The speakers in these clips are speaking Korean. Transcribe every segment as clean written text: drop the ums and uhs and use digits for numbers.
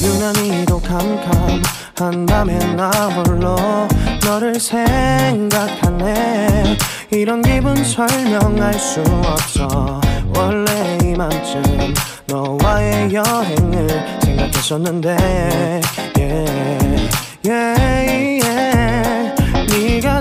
유난히도 캄캄한 밤에 나 홀로 너를 생각하네. 이런 기분 설명할 수 없어. 원래 이맘쯤 너와의 여행을 생각했었는데 네가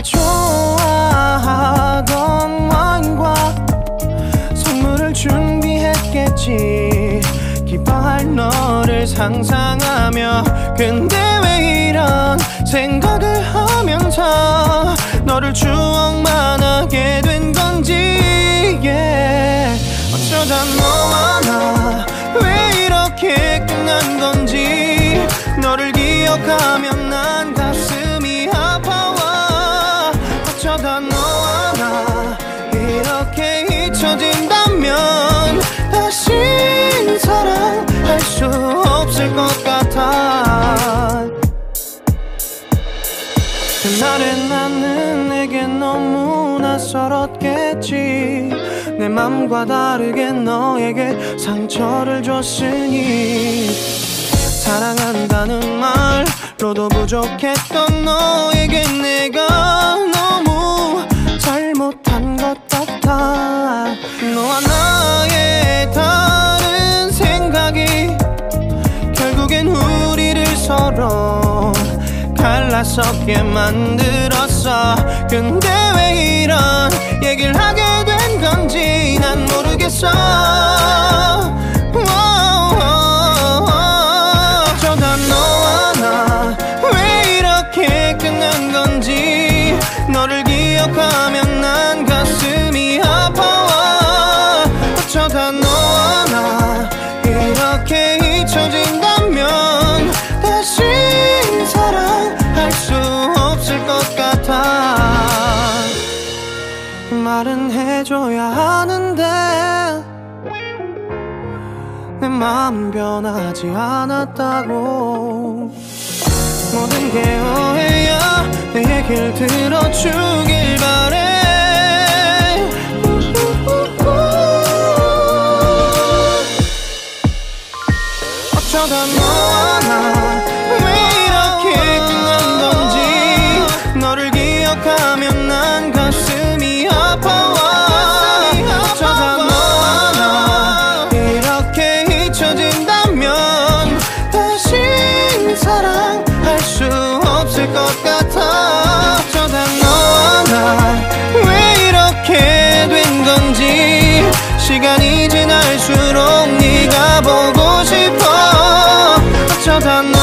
좋아하던 와인과 선물을 준비했겠지. 기뻐할 너를 상상하며. 근데 왜 이런 생각을 하면서 너를 추억만 하게 된 건지. 어쩌다 너와 나 왜 이렇게 끝난 건지. 너를 기억하면 난 가슴이 아파와. 어쩌다 너와 나 이렇게 잊혀진다면 다시 사랑할 수 없을 것 같아. 그날의 나는 내게 너무 낯설었겠지. 내 맘과 다르게 너에게 상처를 줬으니. 사랑한다는 말로도 부족했던 너에게 내가 너무 잘못한 것 같아. 너와 나의 다른 생각이 결국엔 우리를 서로 갈라서게 만들었어. 근데 왜 이런 얘기를 하게 된 건지 난 모르겠어. 어쩌다 너와 나 왜 이렇게 끝난 건지. 너를 기억하면 난 가슴이 아파와. 어쩌다 너와 나 이렇게 잊혀진다면 다시 사랑할 수 없을 것 같아. 말은 해줘야 하는데 내 마음 변하지 않았다고. 모든 게 오해야. 내 얘길 들어주길 바래. 어쩌다 너와 나 왜 이렇게 끝난 건지. 너를 기억하면 난 가슴이 아파와. 어쩌다 너와 나 이렇게 잊혀진다면 다시 사랑할 수 없을 것 같아. 어쩌다 너와 나 왜 이렇게 된 건지. 시간이 지날수록 네가 보고 싶어. 어쩌다